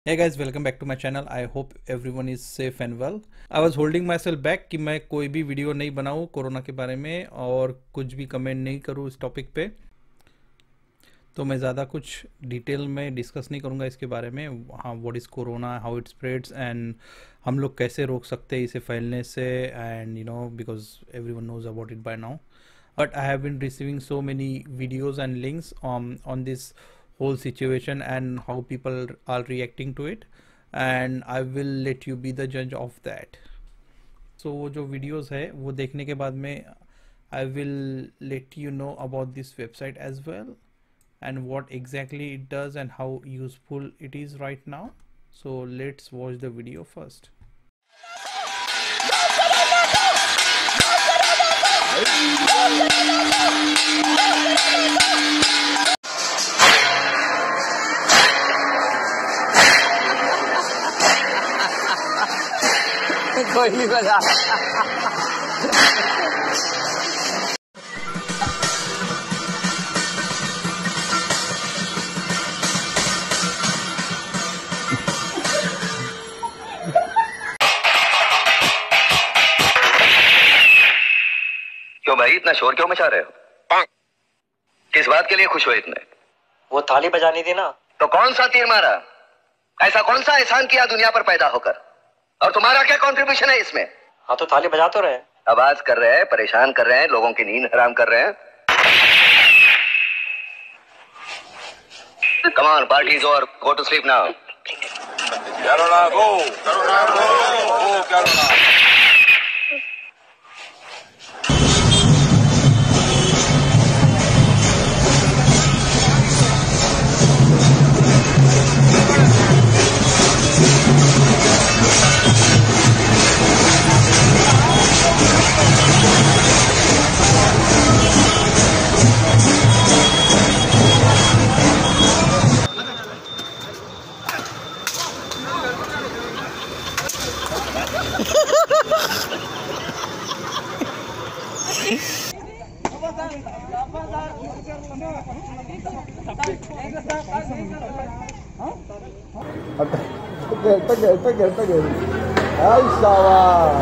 Hey guys, welcome back to my channel. I hope everyone is safe and well. I was holding myself back कि मैं कोई भी video नहीं बनाऊँ corona के बारे में और कुछ भी कमेंट नहीं करूँ इस टॉपिक पे। तो मैं ज़्यादा कुछ डिटेल में डिस्कस नहीं करूँगा इसके बारे में। हाँ, what is corona, how it spreads and हम लोग कैसे रोक सकते हैं इसे फैलने से and because everyone knows about it by now. But I have been receiving so many videos and links on this whole situation and how people are reacting to it, and I will let you be the judge of that. So वो जो videos है वो देखने के बाद में I will let you know about this website as well and what exactly it does and how useful it is right now. So let's watch the video first. कोई नहीं बजा। क्यों भाई इतना शोर क्यों मचा रहे हो? किस बात के लिए खुश हो इतने? वो थाली बजानी थी ना। तो कौन सा तीर मारा? ऐसा कौन सा एहसान किया दुनिया पर पैदा होकर? और तुम्हारा क्या कंट्रीब्यूशन है इसमें? हाँ तो थाली बजा तो रहे। आवाज कर रहे हैं, परेशान कर रहे हैं, लोगों की नींद हराम कर रहे हैं। Come on, party is over. Go to sleep now. Carola, go! Carola, go! Go, Carola! Tegel. Ay, sawa.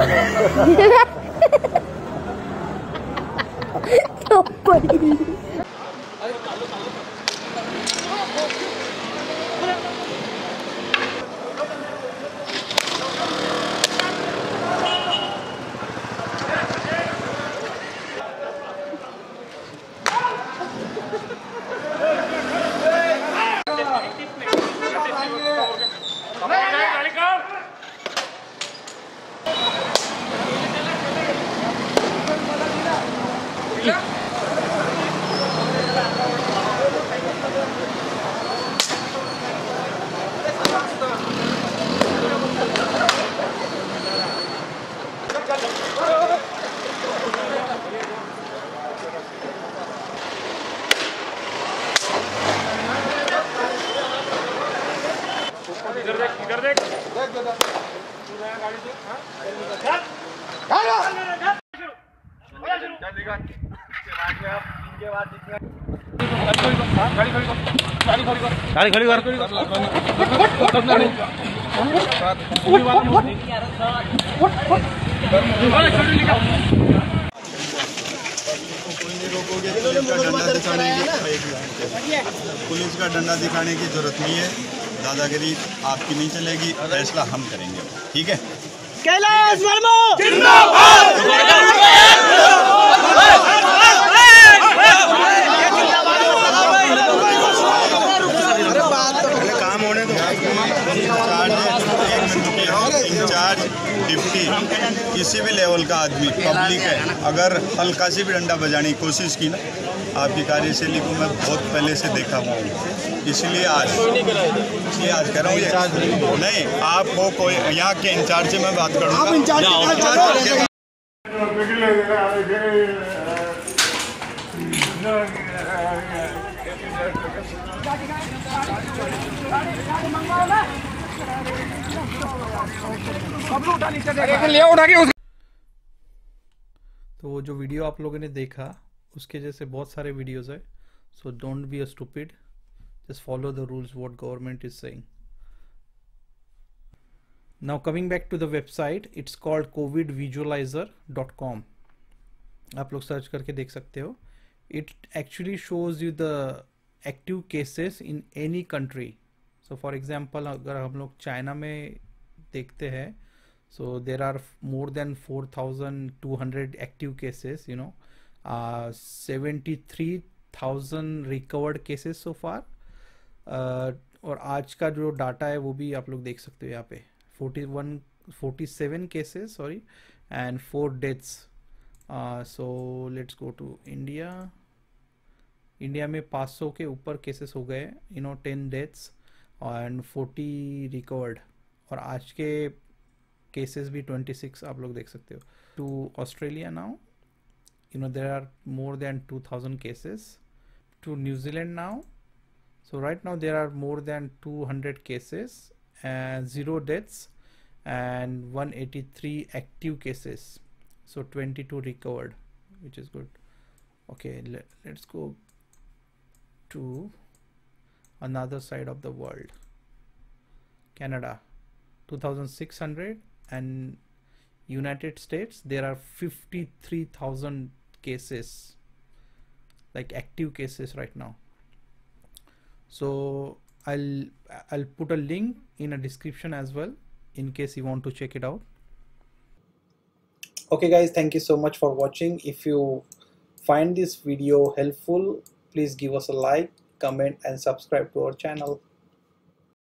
गाड़ी खड़ी कर पुलिस का डंडा दिखाने की जरूरत नहीं है। दादागिरी आपकी नहीं चलेगी, फैसला हम करेंगे। ठीक है? कैलाश वर्मा जिंदाबाद। काम होने दो। इंचार्ज डिप्टी किसी भी लेवल का आदमी पब्लिक है, अगर हल्का सी भी डंडा बजाने की कोशिश की ना, आपकी कार्यशैली को मैं बहुत पहले से देखा हुआ हूँ। इसलिए आज कह रहा हूँ नहीं, आप हो कोई यहाँ के इंचार्ज से मैं बात करूँगा। तो वो जो वीडियो आप लोगों ने देखा उसके जैसे बहुत सारे वीडियोस है. So don't be a stupid, just follow the rules what government is saying. Now coming back to the website, it's called covidvisualizer.com. आप लोग सर्च करके देख सकते हो. It actually shows you the active cases in any country. So for example, अगर हम लोग China में देखते हैं, so there are more than 4,200 active cases, 73,000 recovered cases so far. और आज का जो डाटा है वो भी आप लोग देख सकते हो यहाँ पे 47 cases, sorry, and 4 deaths. So let's go to India. India में 500 के ऊपर केसेस हो गए, 10 डेथ्स एंड 40 रिकवर्ड. और आज के केसेस भी 26 आप लोग देख सकते हो. To Australia now, there are more than 2,000 cases. To New Zealand now, so right now there are more than 200 cases and 0 deaths and 183 active cases, so 22 recovered, which is good. Okay, let's go to another side of the world. Canada 2,600, and United States there are 53,000 cases, like active cases right now. So I'll put a link in a description as well in case you want to check it out. Okay guys, thank you so much for watching. If you find this video helpful, please give us a like, comment and subscribe to our channel.